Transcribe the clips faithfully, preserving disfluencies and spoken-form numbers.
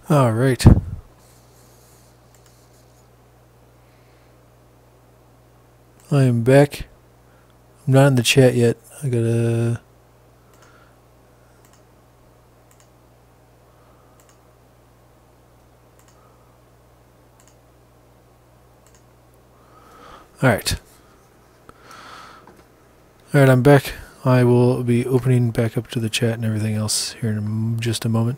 All right. I am back. I'm not in the chat yet. I gotta... Alright. Alright, I'm back. I will be opening back up to the chat and everything else here in just a moment.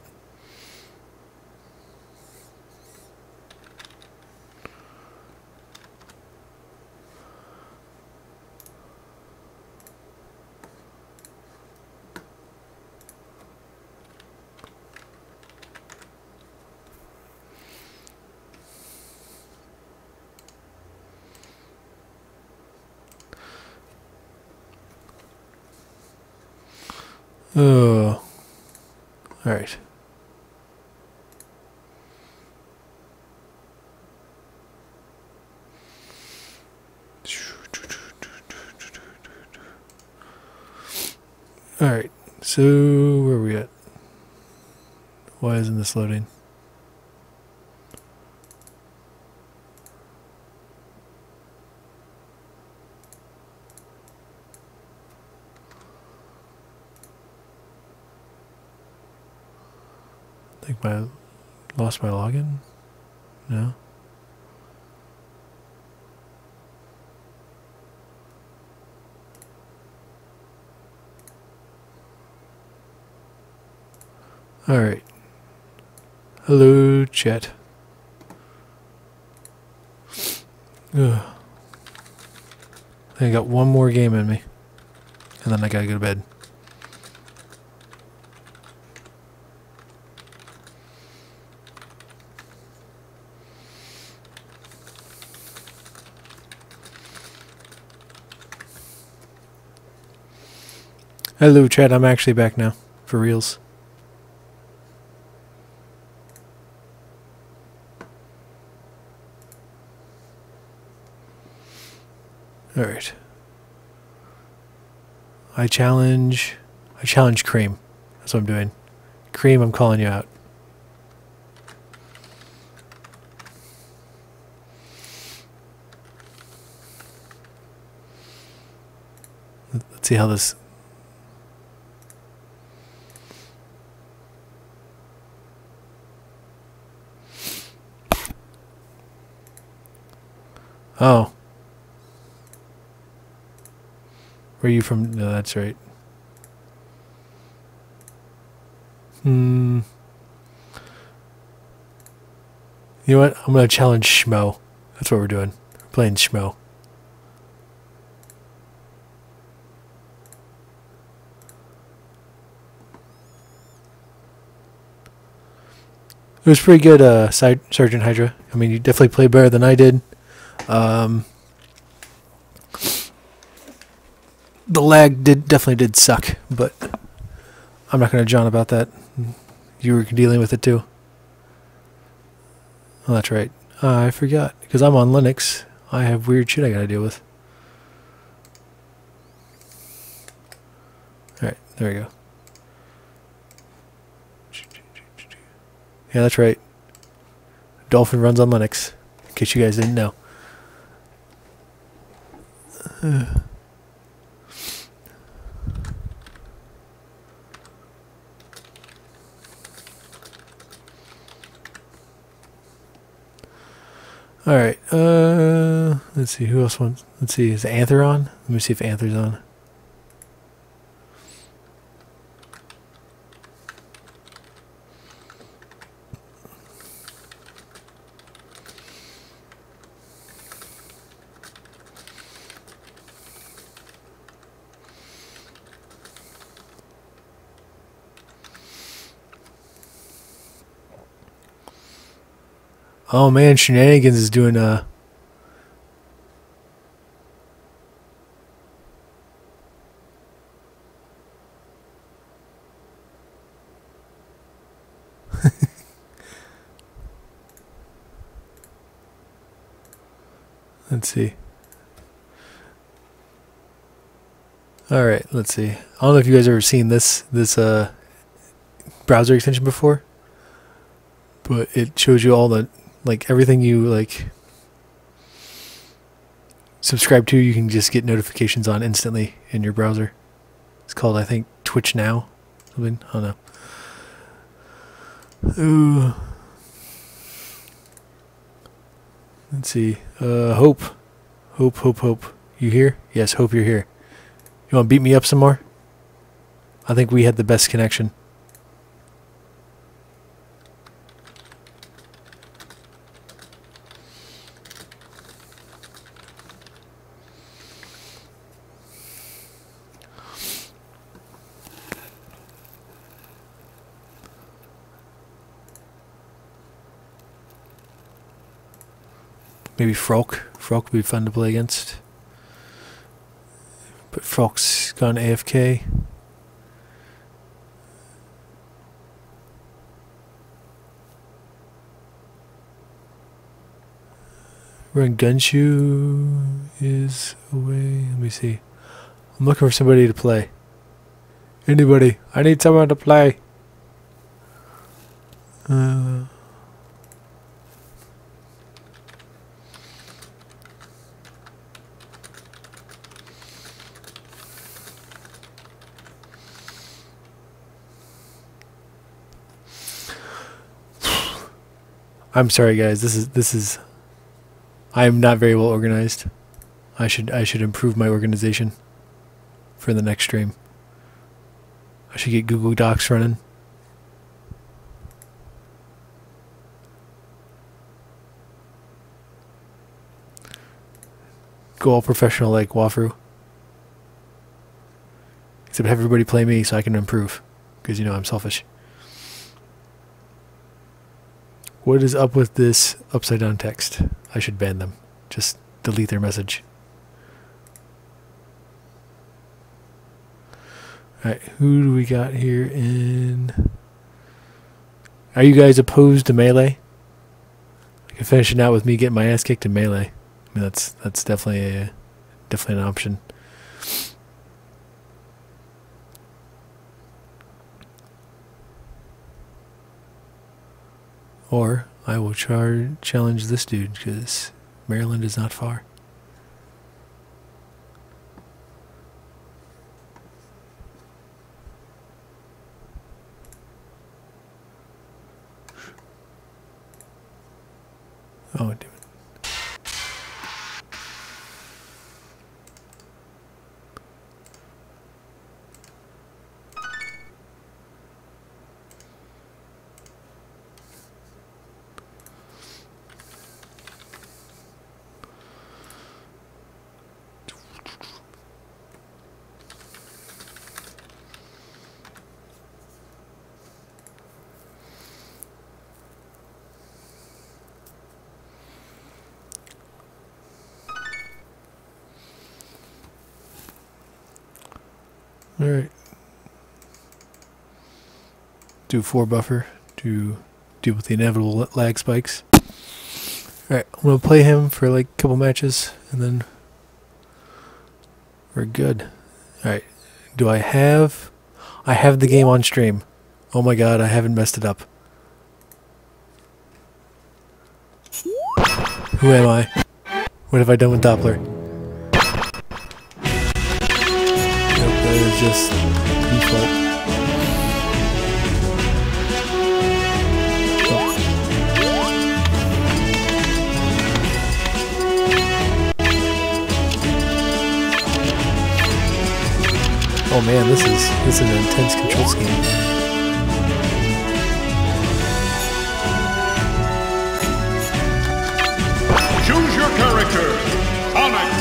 Oh, all right. All right. So where are we at? Why isn't this loading? I think my lost my login. No. All right. Hello, chat. Ugh. I got one more game in me, and then I gotta go to bed. Hello, chat. I'm actually back now, for reals. All right. I challenge. I challenge Cream. That's what I'm doing. Cream, I'm calling you out. Let's see how this. Oh. Where are you from? No, that's right. Hmm. You know what? I'm going to challenge Schmo. That's what we're doing. We're playing Schmo. It was pretty good, uh, Sergeant Hydra. I mean, you definitely played better than I did. Um, the lag did definitely did suck, but I'm not going to John about that. You were dealing with it too. Oh, that's right. Uh, I forgot. Because I'm on Linux, I have weird shit I got to deal with. Alright, there we go. Yeah, that's right. Dolphin runs on Linux, in case you guys didn't know. Uh. All right. Uh, let's see. Who else wants? Let's see. Is Anther on? Let me see if Anther's on. Oh man, Shenanigans is doing uh let's see. All right, let's see. I don't know if you guys ever seen this this uh browser extension before, but it shows you all the, like, everything you, like, subscribe to, you can just get notifications on instantly in your browser. It's called, I think, Twitch Now. Something, I don't know. Ooh. Let's see. Uh, Hope. Hope, Hope, Hope. You here? Yes, Hope you're here. You want to beat me up some more? I think we had the best connection. Maybe Frolk. Frolk would be fun to play against. But Frolk's gone A F K. Run Gunshoe is away. Let me see. I'm looking for somebody to play. Anybody? I need someone to play. Uh... I'm sorry, guys. This is this is. I am not very well organized. I should I should improve my organization for the next stream. I should get Google Docs running. Go all professional like Wafru. Except have everybody play me so I can improve, because you know I'm selfish. What is up with this upside down text? I should ban them. Just delete their message. Alright, who do we got here in... Are you guys opposed to Melee? I can finish it out with me getting my ass kicked in Melee. I mean, that's that's definitely a, definitely an option. Or I will char challenge this dude, because Maryland is not far. Oh, damn it. Alright. Do four buffer to deal with the inevitable lag spikes. Alright, I'm going to play him for like a couple matches and then we're good. Alright, do I have... I have the game on stream. Oh my god, I haven't messed it up. Who am I? What have I done with Doppler? That is just default. Oh. Oh man, this is this is an intense control scheme. Choose your character. Sonic.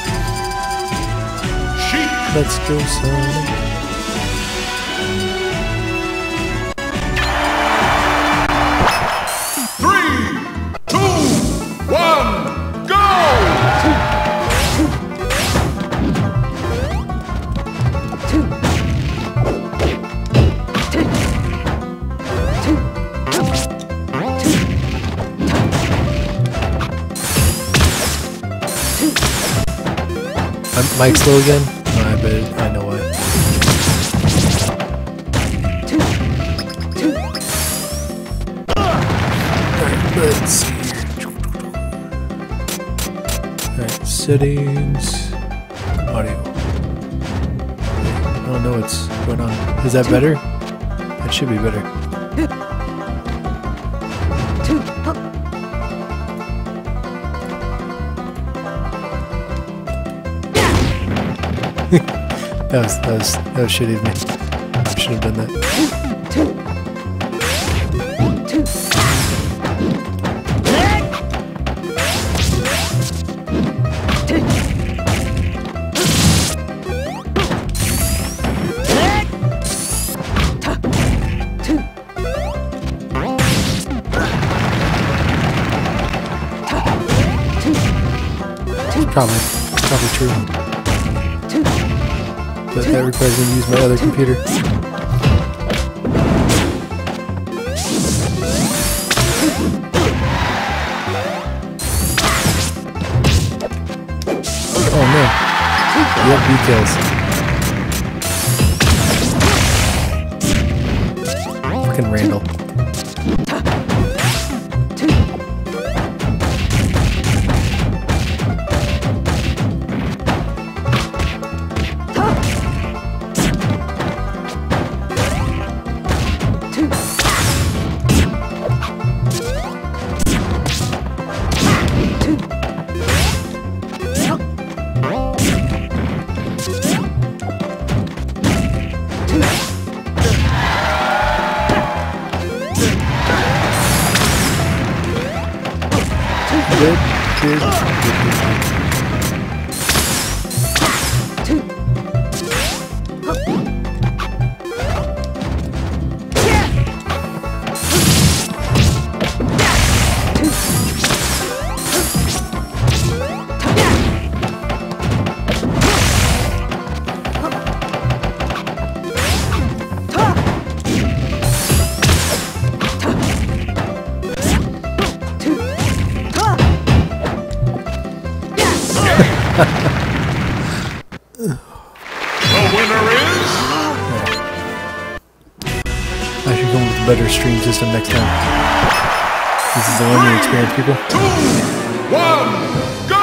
Let's go, Sonic. Three, two, one, go! I'm Mike slow again? No, I bet I know why. settings, audio. I don't know what's going on. Is that better? That should be better. that was that was that was shitty of me. I should have done that. Probably, probably true. But that requires me to use my other computer. Oh no. Yep, details. Fucking Randall. Good, good, good, good, The winner is... I should come with a better stream system next time. This is the learning experience, people. Two, one, go!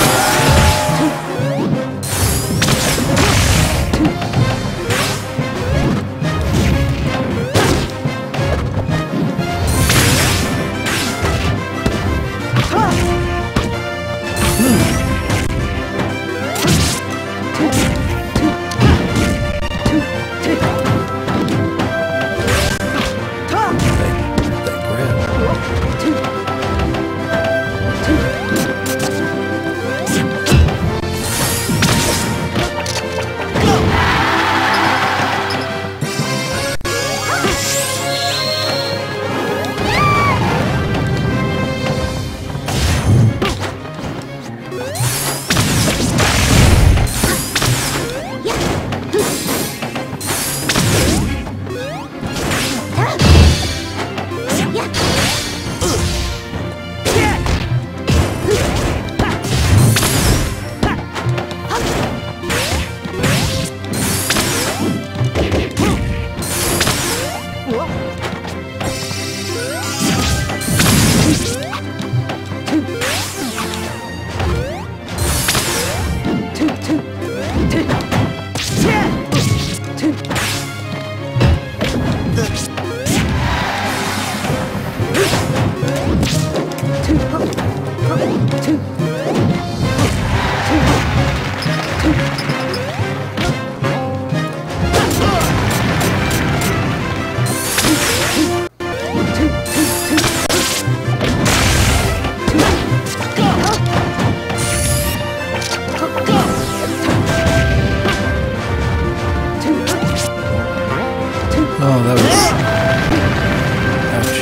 Oh, that was... Ouch.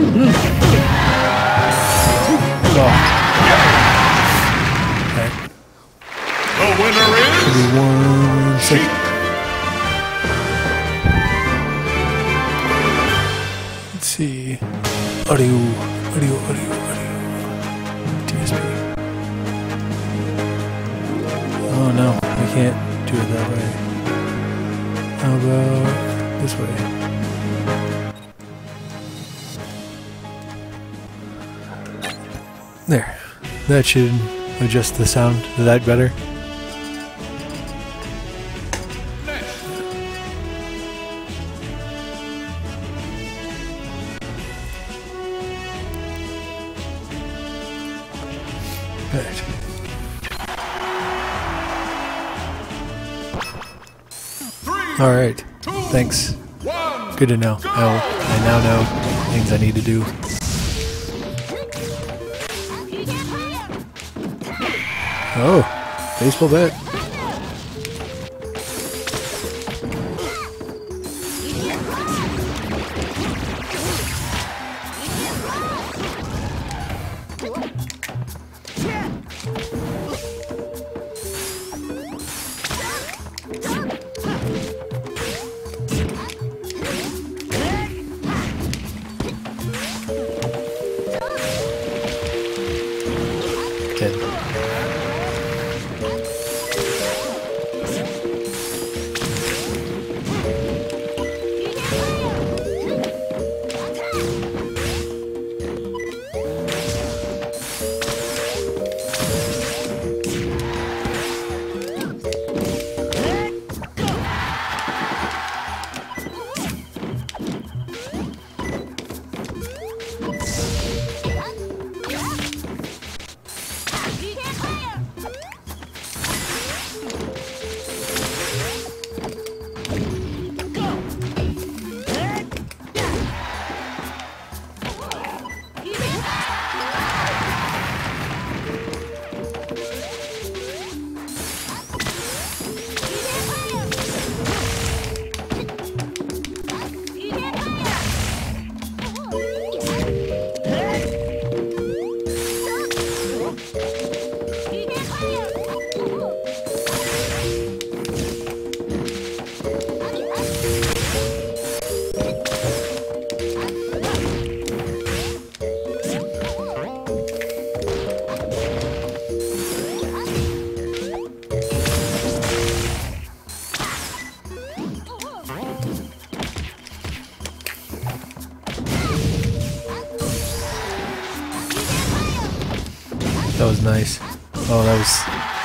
Okay. The winner Give me is one second. Let's see. Audio, audio, audio, audio. D S P. Oh no, I can't do it that way. How about this way? There. That should adjust the sound. Is that better? Right. three, All right. two, Thanks. one. Good to know. I, I now know things I need to do. Oh, baseball bat. Dead. That was nice. Oh, that was...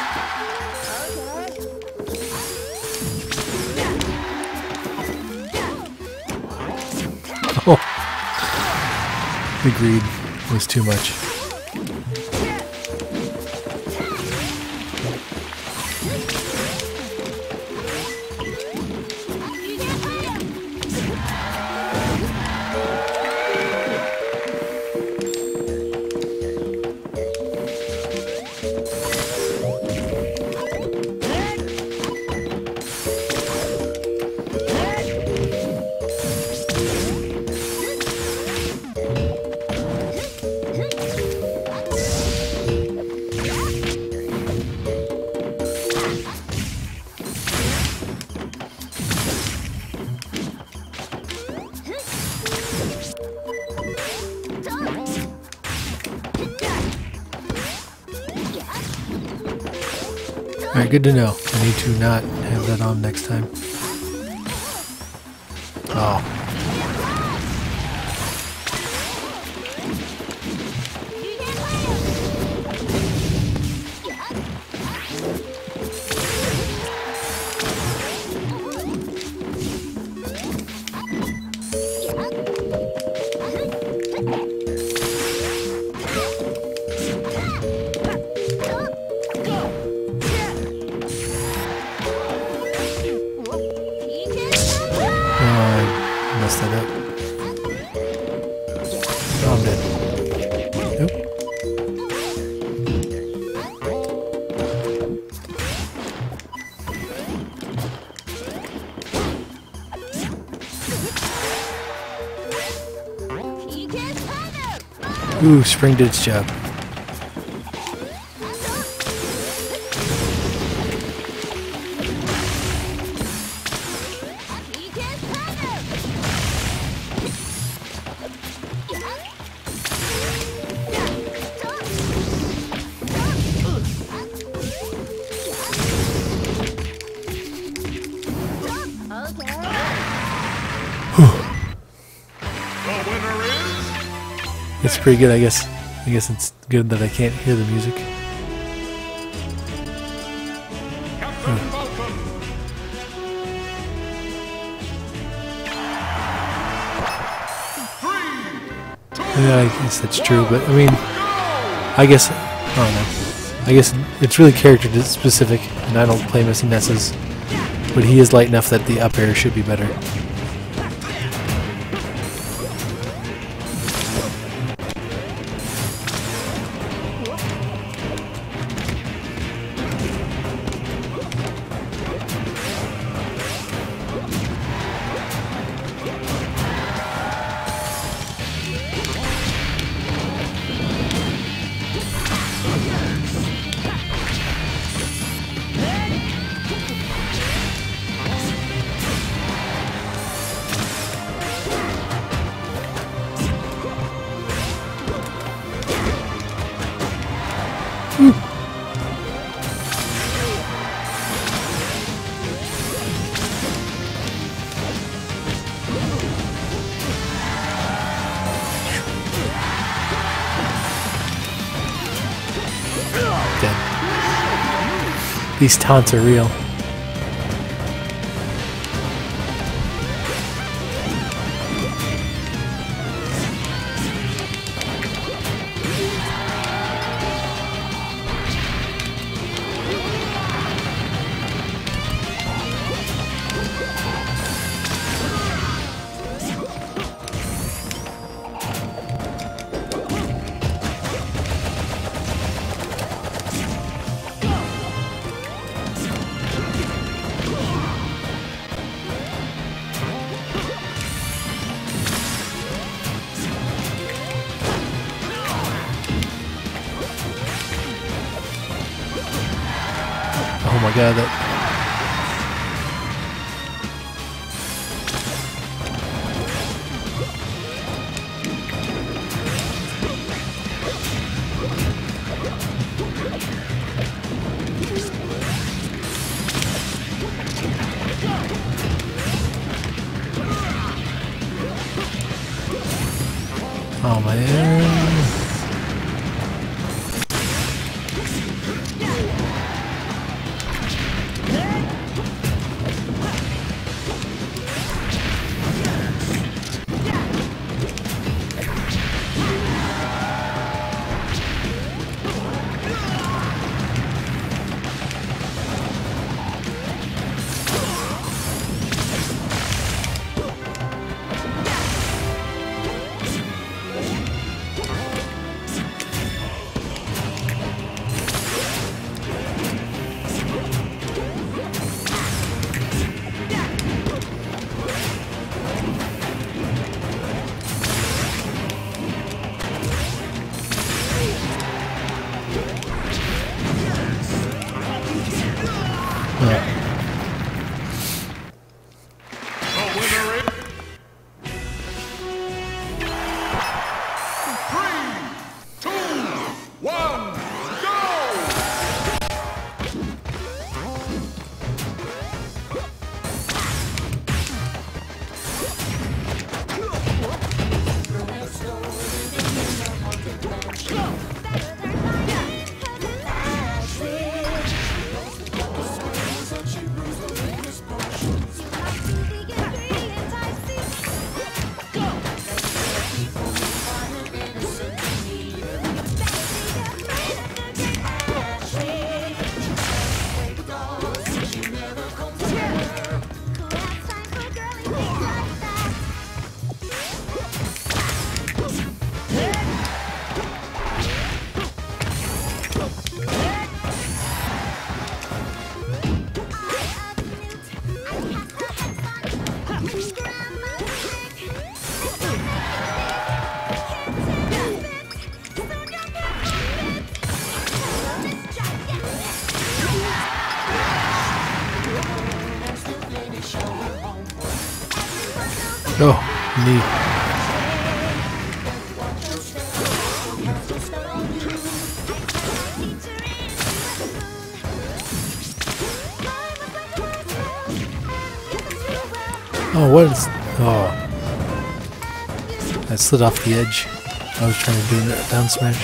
Oh. The greed was too much. Alright, good to know. I need to not have that on next time. Oh. Messed that up. Oh, I'm dead. Nope. Ooh, spring did its job. The winner is It's pretty good, I guess. I guess it's good that I can't hear the music. Captain Falcon. Three, Yeah, I guess that's true, but I mean, I guess, I don't know. I guess it's really character specific, and I don't play Missy Nesses, but he is light enough that the up air should be better. Dead. These taunts are real. Oh my god, that... Oh man. Oh, knee. Oh, what is... Oh. I slid off the edge. I was trying to do that down smash.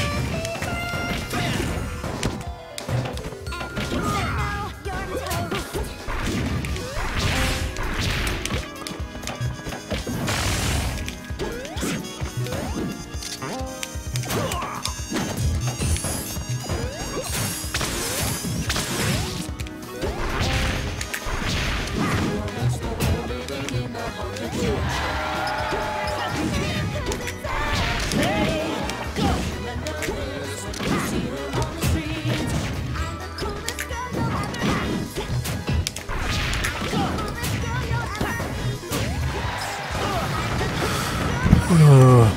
Oh.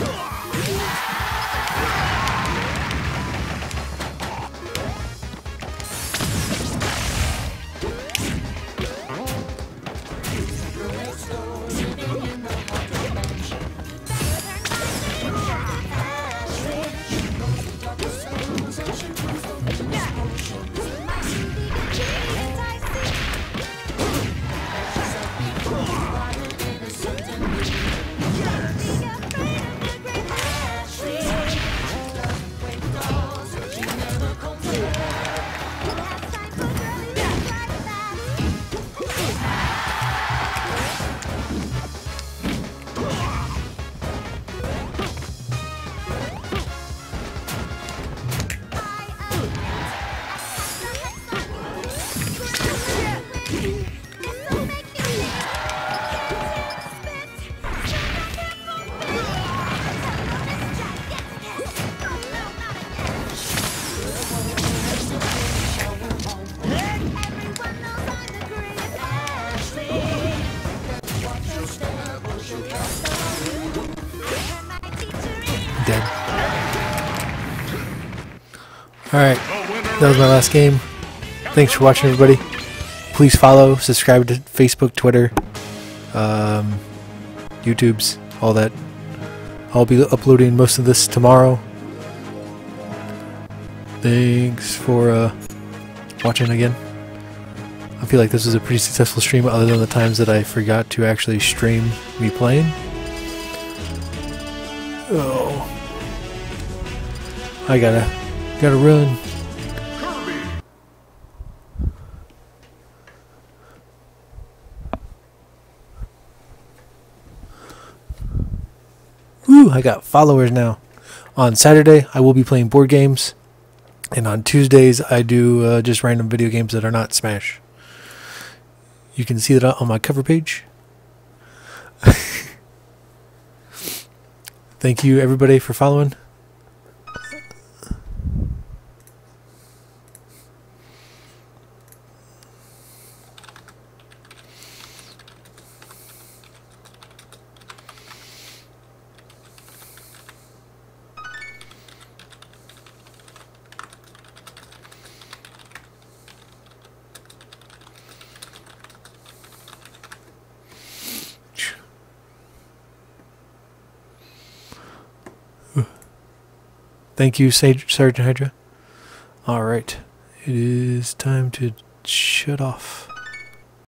Dead. Alright, that was my last game. Thanks for watching, everybody. Please follow, subscribe to Facebook, Twitter, um, YouTube's, all that. I'll be uploading most of this tomorrow. Thanks for uh, watching again. I feel like this was a pretty successful stream other than the times that I forgot to actually stream me playing. Oh. I gotta, gotta run. Woo, I got followers now. On Saturday, I will be playing board games. And on Tuesdays, I do uh, just random video games that are not Smash. You can see that on my cover page. Thank you, everybody, for following. Thank you, Sergeant Hydra. Alright, it is time to shut off.